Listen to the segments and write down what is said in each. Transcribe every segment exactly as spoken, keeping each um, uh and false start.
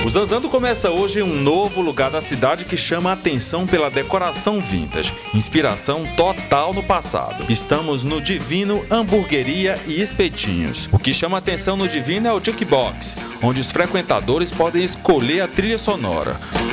O Zanzando começa hoje em um novo lugar da cidade que chama a atenção pela decoração vintage, inspiração total no passado. Estamos no Divino Hamburgueria e Espetinhos. O que chama a atenção no Divino é o Jukebox, onde os frequentadores podem escolher a trilha sonora.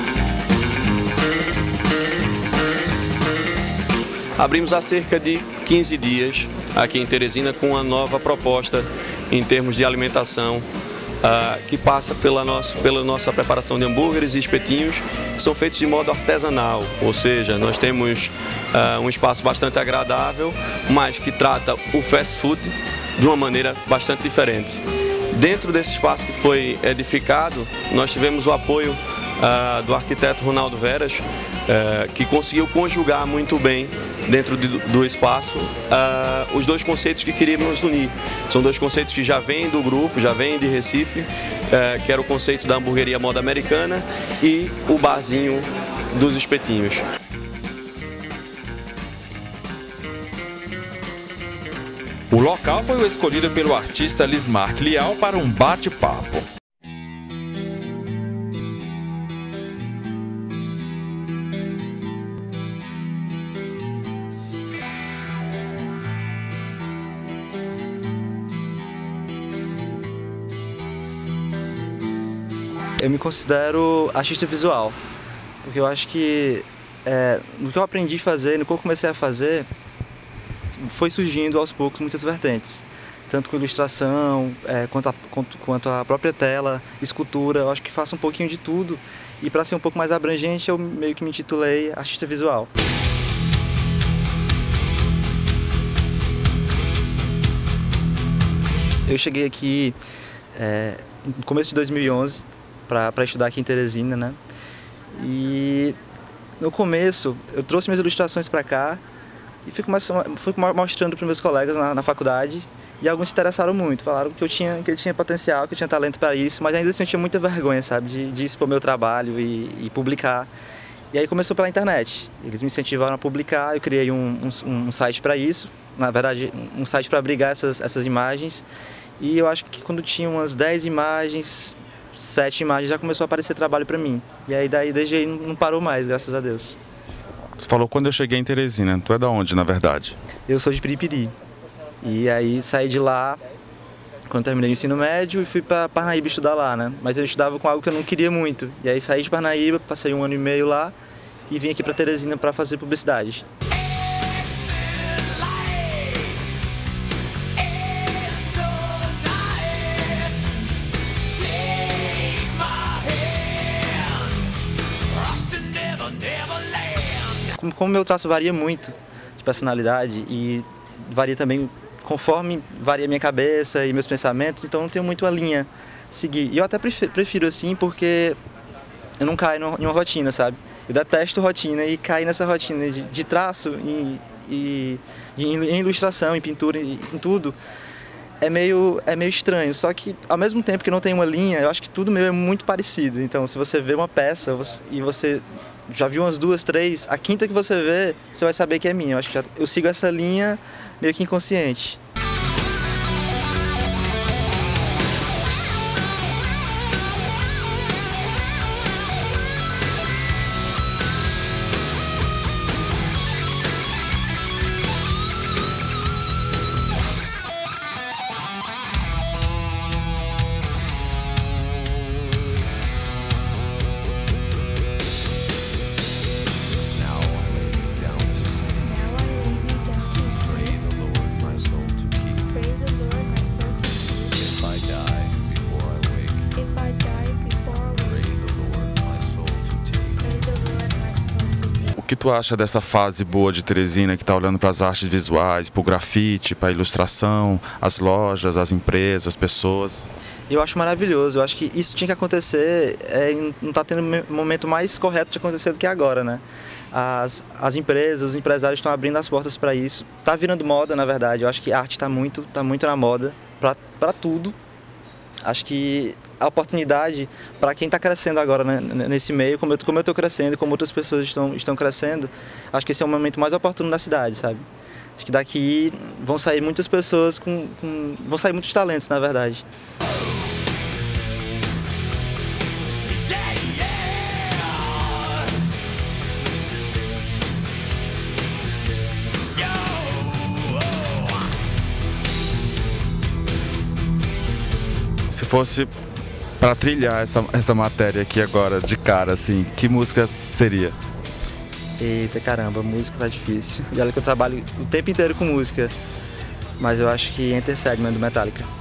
Abrimos há cerca de quinze dias aqui em Teresina com uma nova proposta em termos de alimentação uh, que passa pela nossa, pela nossa preparação de hambúrgueres e espetinhos que são feitos de modo artesanal, ou seja, nós temos uh, um espaço bastante agradável, mas que trata o fast food de uma maneira bastante diferente. Dentro desse espaço que foi edificado, nós tivemos o apoio uh, do arquiteto Ronaldo Veras, uh, que conseguiu conjugar muito bem dentro de, do espaço uh, os dois conceitos que queríamos unir. São dois conceitos que já vêm do grupo, já vêm de Recife, uh, que era o conceito da hamburgueria moda americana e o barzinho dos espetinhos. O local foi o escolhido pelo artista Lismark Lial para um bate-papo. Eu me considero artista visual, porque eu acho que é, no que eu aprendi a fazer, no que eu comecei a fazer, foi surgindo aos poucos muitas vertentes, tanto com ilustração, é, quanto, a, quanto, quanto a própria tela, escultura. Eu acho que faço um pouquinho de tudo e, para ser um pouco mais abrangente, eu meio que me intitulei artista visual. Eu cheguei aqui é, no começo de dois mil e onze para estudar aqui em Teresina, né? E no começo eu trouxe minhas ilustrações para cá e fui, fui mostrando para meus colegas na, na faculdade, e alguns se interessaram muito, falaram que eu tinha, que eu tinha potencial, que eu tinha talento para isso, mas ainda assim eu tinha muita vergonha, sabe, de, de expor meu trabalho e, e publicar. E aí começou pela internet, eles me incentivaram a publicar, eu criei um, um, um site para isso, na verdade um site para abrigar essas, essas imagens, e eu acho que quando tinha umas dez imagens, sete imagens, já começou a aparecer trabalho para mim. E aí daí desde aí não parou mais, graças a Deus. Você falou quando eu cheguei em Teresina. Tu é da onde, na verdade? Eu sou de Piripiri. E aí saí de lá quando terminei o ensino médio e fui para Parnaíba estudar lá, né? Mas eu estudava com algo que eu não queria muito. E aí saí de Parnaíba, passei um ano e meio lá e vim aqui para Teresina para fazer publicidade. Como meu traço varia muito de personalidade e varia também conforme varia a minha cabeça e meus pensamentos, então eu não tenho muito a linha a seguir. E eu até prefiro assim porque eu não caio em uma rotina, sabe? Eu detesto rotina e cair nessa rotina de, de traço e, e em ilustração, em pintura, em tudo. É meio, é meio estranho, só que ao mesmo tempo que não tem uma linha, eu acho que tudo meu é muito parecido. Então se você vê uma peça você, e você já viu umas duas, três, a quinta que você vê, você vai saber que é minha. Eu acho que já, eu sigo essa linha meio que inconsciente. O que tu acha dessa fase boa de Teresina, que está olhando para as artes visuais, para o grafite, para a ilustração, as lojas, as empresas, as pessoas? Eu acho maravilhoso, eu acho que isso tinha que acontecer, é, não está tendo um momento mais correto de acontecer do que agora, né? As, as empresas, os empresários estão abrindo as portas para isso, está virando moda, na verdade. Eu acho que a arte está muito, tá muito na moda, para tudo. Acho que a oportunidade para quem está crescendo agora, né, nesse meio, como eu como eu estou crescendo, como outras pessoas estão, estão crescendo, acho que esse é o momento mais oportuno da cidade, sabe? Acho que daqui vão sair muitas pessoas com, com vão sair muitos talentos, na verdade. Se fosse para trilhar essa, essa matéria aqui agora, de cara, assim, que música seria? Eita, caramba, música tá difícil. E olha que eu trabalho o tempo inteiro com música. Mas eu acho que Enter Sandman do Metallica.